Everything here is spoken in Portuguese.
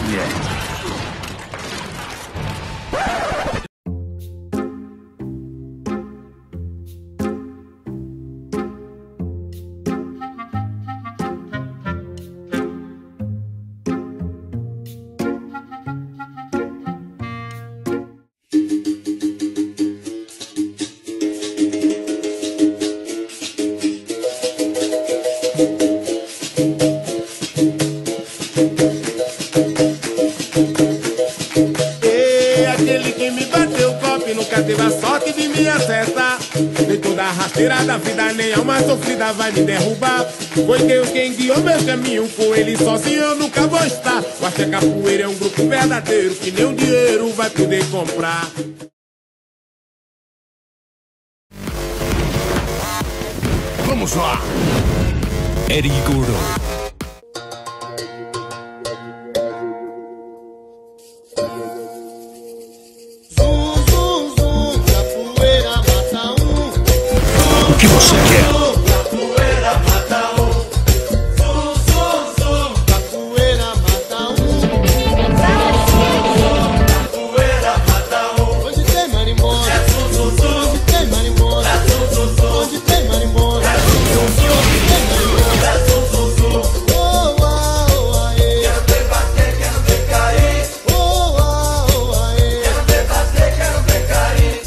Yeah. Nunca teve a sorte de me acertar. Nem toda a rasteira da vida, nem a alma sofrida vai me derrubar. Foi Deus quem guiou meu caminho, com ele sozinho eu nunca vou estar. O Axé Capoeira é um grupo verdadeiro que nem o dinheiro vai poder comprar. Vamos lá! Eric Gordon. O que você quer? Capoeira mata um. Zum, zum, zum. Capoeira mata um. Capoeira mata um. Onde tem marimbondo é zum, zum, zum. Onde tem marimbondo é zum, zum, zum. Onde tem marimbondo é zum, zum, zum. Onde tem marimbondo é zum, zum, zum. Oh, ah, oh, aê. Quero ver bater, quero ver cair. Oh, ah, oh, aê. Quero ver bater, quero ver cair.